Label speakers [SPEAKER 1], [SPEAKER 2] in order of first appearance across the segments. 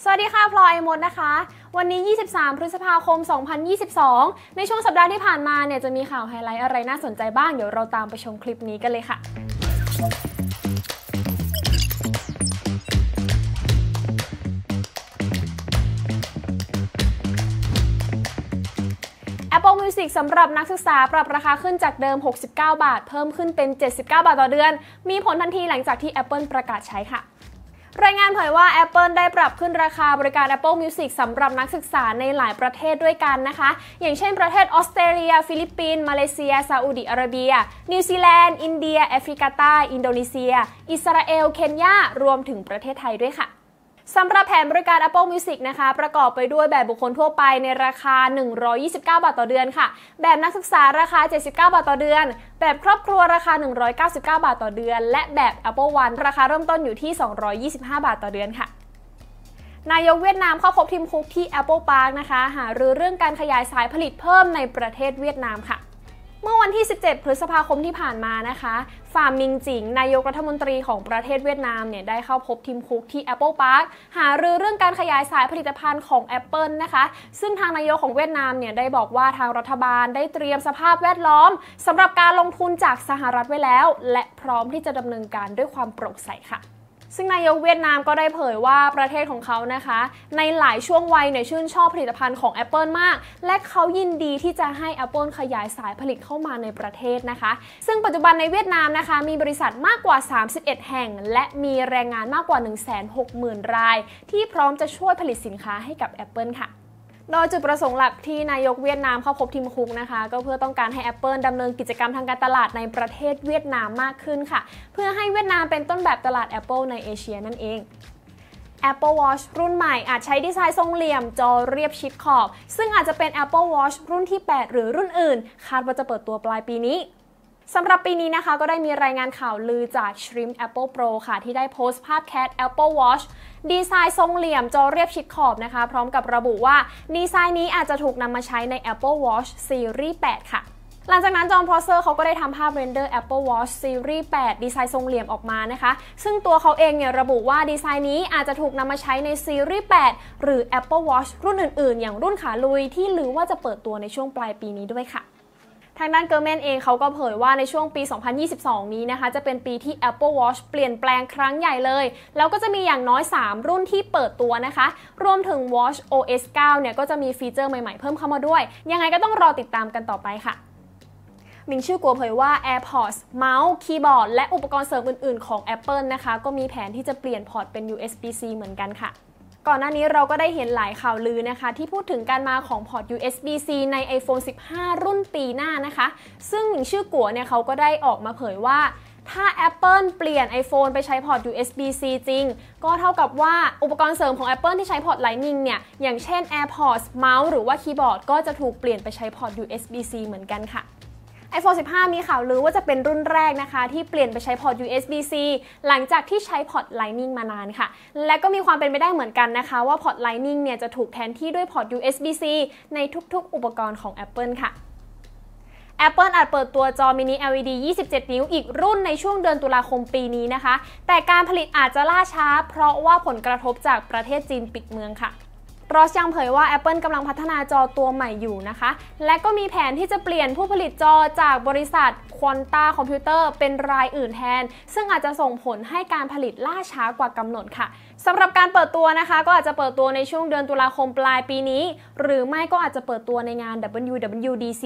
[SPEAKER 1] สวัสดีค่ะพลอยไอมดนะคะวันนี้23พฤษภาคม2022ในช่วงสัปดาห์ที่ผ่านมาเนี่ยจะมีข่าวไฮไลท์อะไรน่าสนใจบ้างเดี๋ยวเราตามไปชมคลิปนี้กันเลยค่ะ Apple Music สำหรับนักศึกษาปรับราคาขึ้นจากเดิม69 บาทเพิ่มขึ้นเป็น79 บาทต่อเดือนมีผลทันทีหลังจากที่ Apple ประกาศใช้ค่ะรายงานเผยว่า Apple ได้ปรับขึ้นราคาบริการ Apple Music สำหรับนักศึกษาในหลายประเทศด้วยกันนะคะอย่างเช่นประเทศออสเตรเลียฟิลิปปินส์มาเลเซียซาอุดิอาระเบียนิวซีแลนด์อินเดียแอฟริกาใต้อินโดนีเซียอิสราเอลเคนยารวมถึงประเทศไทยด้วยค่ะสำหรับแผนบริการ Apple Music นะคะประกอบไปด้วยแบบบุคคลทั่วไปในราคา129 บาทต่อเดือนค่ะแบบนักศึกษาราคา79 บาทต่อเดือนแบบครอบครัวราคา199 บาทต่อเดือนและแบบ Apple One ราคาเริ่มต้นอยู่ที่225 บาทต่อเดือนค่ะนายกเวียดนามเข้าพบทีมคุกที่ Apple Park นะคะหารือเรื่องการขยายสายผลิตเพิ่มในประเทศเวียดนามค่ะเมื่อวันที่17พฤษภาคมที่ผ่านมานะคะฟามิงจิงนายกรัฐมนตรีของประเทศเวียดนามเนี่ยได้เข้าพบทีมคุกที่ Apple Park หารือเรื่องการขยายสายผลิตภัณฑ์ของ Apple นะคะซึ่งทางนายกของเวียดนามเนี่ยได้บอกว่าทางรัฐบาลได้เตรียมสภาพแวดล้อมสำหรับการลงทุนจากสหรัฐไว้แล้วและพร้อมที่จะดำเนินการด้วยความโปร่งใสค่ะซึ่งนายกเวียดนามก็ได้เผยว่าประเทศของเขานะคะในหลายช่วงวัยเนี่ยชื่นชอบผลิตภัณฑ์ของ Apple มากและเขายินดีที่จะให้ Apple ขยายสายผลิตเข้ามาในประเทศนะคะซึ่งปัจจุบันในเวียดนามนะคะมีบริษัทมากกว่า31แห่งและมีแรงงานมากกว่า 160,000 รายที่พร้อมจะช่วยผลิตสินค้าให้กับ Apple ค่ะโดยจุดประสงค์หลักที่นายกเวียดนามเข้าพบทีมคุกนะคะก็เพื่อต้องการให้ Apple ดำเนินกิจกรรมทางการตลาดในประเทศเวียดนามมากขึ้นค่ะเพื่อให้เวียดนามเป็นต้นแบบตลาด Apple ในเอเชียนั่นเอง Apple Watch รุ่นใหม่อาจใช้ดีไซน์ทรงเหลี่ยมจอเรียบชิดขอบซึ่งอาจจะเป็น Apple Watch รุ่นที่ 8 หรือรุ่นอื่นคาดว่าจะเปิดตัวปลายปีนี้สำหรับปีนี้นะคะก็ได้มีรายงานข่าวลือจาก Shrimp Apple Pro ค่ะที่ได้โพสต์ภาพแคท Apple Watch ดีไซน์ทรงเหลี่ยมจอเรียบชิดขอบนะคะพร้อมกับระบุว่าดีไซน์นี้อาจจะถูกนำมาใช้ใน Apple Watch Series 8 ค่ะหลังจากนั้นจอห์น พรอสเซอร์เขาก็ได้ทำภาพเรนเดอร์ Apple Watch Series 8 ดีไซน์ทรงเหลี่ยมออกมานะคะซึ่งตัวเขาเองเนี่ยระบุว่าดีไซน์นี้อาจจะถูกนำมาใช้ใน Series 8 หรือ Apple Watch รุ่นอื่นๆอย่างรุ่นขาลุยที่ลือว่าจะเปิดตัวในช่วงปลายปีนี้ด้วยค่ะทางด้านเกอร์แมนเองเขาก็เผยว่าในช่วงปี 2022 นี้นะคะจะเป็นปีที่ Apple Watch เปลี่ยนแปลงครั้งใหญ่เลยแล้วก็จะมีอย่างน้อย3รุ่นที่เปิดตัวนะคะรวมถึง Watch OS 9 เนี่ยก็จะมีฟีเจอร์ใหม่ๆเพิ่มเข้ามาด้วยยังไงก็ต้องรอติดตามกันต่อไปค่ะมิงชื่อกัวเผยว่า AirPods เมาส์คีย์บอร์ดและอุปกรณ์เสริมอื่นๆของ Apple นะคะก็มีแผนที่จะเปลี่ยนพอร์ตเป็น USB-C เหมือนกันค่ะก่อนหน้านี้เราก็ได้เห็นหลายข่าวลือนะคะที่พูดถึงการมาของพอร์ต USB-C ใน iPhone 15 รุ่นปีหน้านะคะซึ่งหมิงชื่อกัวเนี่ยเขาก็ได้ออกมาเผยว่าถ้า Apple เปลี่ยน iPhone ไปใช้พอร์ต USB-C จริงก็เท่ากับว่าอุปกรณ์เสริมของ Apple ที่ใช้พอร์ต Lightning เนี่ยอย่างเช่น AirPods เมาส์หรือว่าคีย์บอร์ดก็จะถูกเปลี่ยนไปใช้พอร์ต USB-C เหมือนกันค่ะiPhone 15 มีข่าวลือว่าจะเป็นรุ่นแรกนะคะที่เปลี่ยนไปใช้พอร์ต USB-C หลังจากที่ใช้พอร์ต Lightning มานานค่ะและก็มีความเป็นไปได้เหมือนกันนะคะว่าพอร์ต Lightning เนี่ยจะถูกแทนที่ด้วยพอร์ต USB-C ในทุกๆอุปกรณ์ของ Apple ค่ะ Apple อาจเปิดตัวจอมินิ LED 27 นิ้วอีกรุ่นในช่วงเดือนตุลาคมปีนี้นะคะแต่การผลิตอาจจะล่าช้าเพราะว่าผลกระทบจากประเทศจีนปิดเมืองค่ะรอสยังเผยว่า Apple กำลังพัฒนาจอตัวใหม่อยู่นะคะและก็มีแผนที่จะเปลี่ยนผู้ผลิตจอจากบริษัท Quanta Computer เป็นรายอื่นแทนซึ่งอาจจะส่งผลให้การผลิตล่าช้ากว่ากำหนดค่ะสำหรับการเปิดตัวนะคะก็อาจจะเปิดตัวในช่วงเดือนตุลาคมปลายปีนี้หรือไม่ก็อาจจะเปิดตัวในงาน WWDC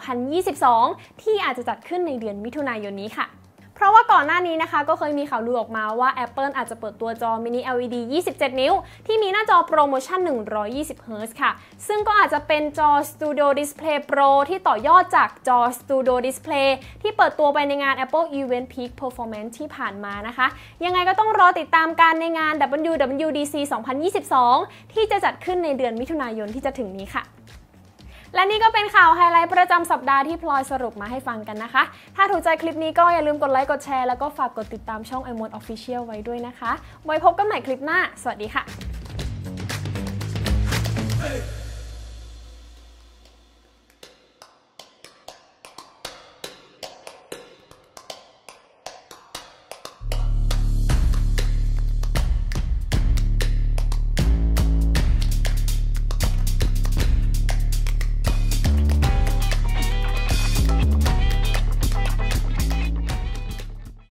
[SPEAKER 1] 2022 ที่อาจจะจัดขึ้นในเดือนมิถุนายนนี้ค่ะเพราะว่าก่อนหน้านี้นะคะก็เคยมีข่าวลือออกมาว่า Apple อาจจะเปิดตัวจอมินิ LED 27 นิ้วที่มีหน้าจอโปรโมชั่น 120Hz ค่ะซึ่งก็อาจจะเป็นจอ Studio Display Pro ที่ต่อยอดจากจอ Studio Display ที่เปิดตัวไปในงาน Apple Event Peak Performance ที่ผ่านมานะคะยังไงก็ต้องรอติดตามกันในงาน WWDC 2022 ที่จะจัดขึ้นในเดือนมิถุนายนที่จะถึงนี้ค่ะและนี่ก็เป็นข่าวไฮไลท์ประจำสัปดาห์ที่พลอยสรุปมาให้ฟังกันนะคะถ้าถูกใจคลิปนี้ก็อย่าลืมกดไลค์กดแชร์แล้วก็ฝากกดติดตามช่อง iMode Official ไว้ด้วยนะคะไว้พบกันใหม่คลิปหน้าสวัสดีค่ะ